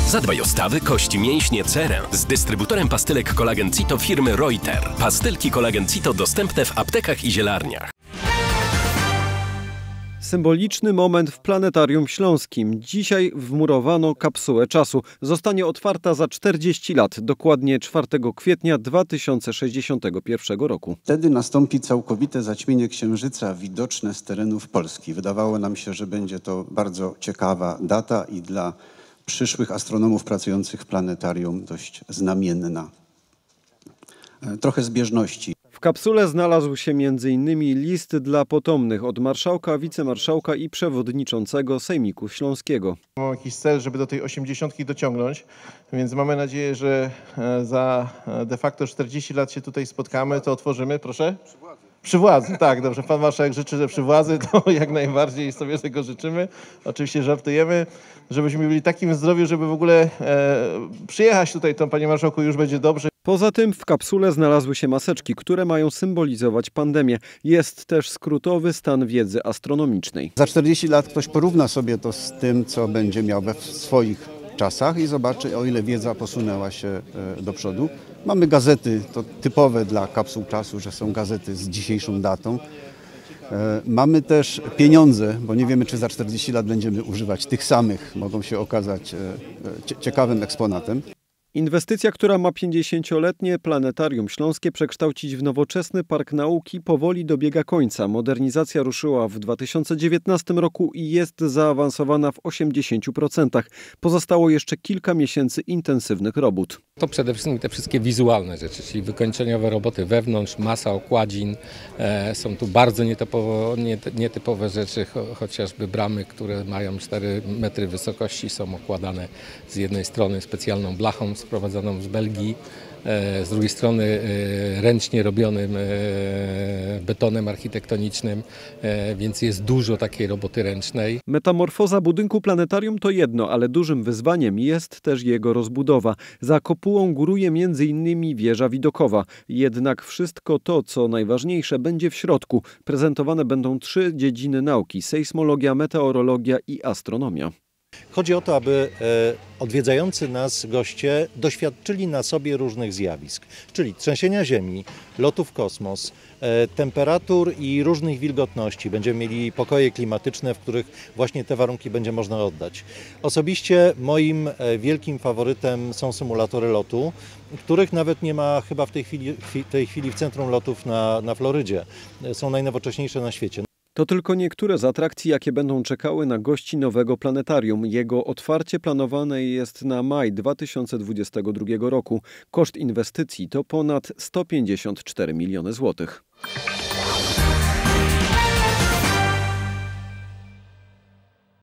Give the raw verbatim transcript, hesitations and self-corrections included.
Zadbaj o stawy, kości, mięśnie, cerę z dystrybutorem pastylek Kolagen Cito firmy Reuter. Pastylki Kolagen Cito dostępne w aptekach i zielarniach. Symboliczny moment w Planetarium Śląskim. Dzisiaj wmurowano kapsułę czasu. Zostanie otwarta za czterdzieści lat, dokładnie czwartego kwietnia dwa tysiące sześćdziesiątego pierwszego roku. Wtedy nastąpi całkowite zaćmienie Księżyca widoczne z terenów Polski. Wydawało nam się, że będzie to bardzo ciekawa data i dla przyszłych astronomów pracujących w planetarium dość znamienna. Trochę zbieżności. W kapsule znalazł się między innymi list dla potomnych od marszałka, wicemarszałka i przewodniczącego Sejmiku Śląskiego. Mam jakiś cel, żeby do tej osiemdziesiątki dociągnąć, więc mamy nadzieję, że za de facto czterdzieści lat się tutaj spotkamy, to otworzymy, proszę? Przy władzy. Przy władzy, tak, dobrze. Pan marszałek życzy, że przy władzy, to jak najbardziej sobie tego życzymy. Oczywiście żartujemy, żebyśmy byli w takim zdrowiu, żeby w ogóle e, przyjechać tutaj, to panie marszałku już będzie dobrze. Poza tym w kapsule znalazły się maseczki, które mają symbolizować pandemię. Jest też skrótowy stan wiedzy astronomicznej. Za czterdzieści lat ktoś porówna sobie to z tym, co będzie miał we swoich czasach i zobaczy, o ile wiedza posunęła się do przodu. Mamy gazety, to typowe dla kapsuł czasu, że są gazety z dzisiejszą datą. Mamy też pieniądze, bo nie wiemy, czy za czterdzieści lat będziemy używać tych samych. Mogą się okazać ciekawym eksponatem. Inwestycja, która ma pięćdziesięcioletnie Planetarium Śląskie przekształcić w nowoczesny park nauki, powoli dobiega końca. Modernizacja ruszyła w dwa tysiące dziewiętnastym roku i jest zaawansowana w osiemdziesięciu procentach. Pozostało jeszcze kilka miesięcy intensywnych robót. To przede wszystkim te wszystkie wizualne rzeczy, czyli wykończeniowe roboty wewnątrz, masa okładzin. E, są tu bardzo nietypowo, nietypowe rzeczy, cho, chociażby bramy, które mają cztery metry wysokości, są okładane z jednej strony specjalną blachą sprowadzoną z Belgii, z drugiej strony ręcznie robionym betonem architektonicznym, więc jest dużo takiej roboty ręcznej. Metamorfoza budynku planetarium to jedno, ale dużym wyzwaniem jest też jego rozbudowa. Za kopułą góruje między innymi wieża widokowa. Jednak wszystko to, co najważniejsze, będzie w środku. Prezentowane będą trzy dziedziny nauki: sejsmologia, meteorologia i astronomia. Chodzi o to, aby odwiedzający nas goście doświadczyli na sobie różnych zjawisk, czyli trzęsienia ziemi, lotu w kosmos, temperatur i różnych wilgotności. Będziemy mieli pokoje klimatyczne, w których właśnie te warunki będzie można oddać. Osobiście moim wielkim faworytem są symulatory lotu, których nawet nie ma chyba w tej chwili, w tej chwili w centrum lotów na, na Florydzie. Są najnowocześniejsze na świecie. To tylko niektóre z atrakcji, jakie będą czekały na gości nowego planetarium. Jego otwarcie planowane jest na maj dwa tysiące dwudziestego drugiego roku. Koszt inwestycji to ponad sto pięćdziesiąt cztery miliony złotych.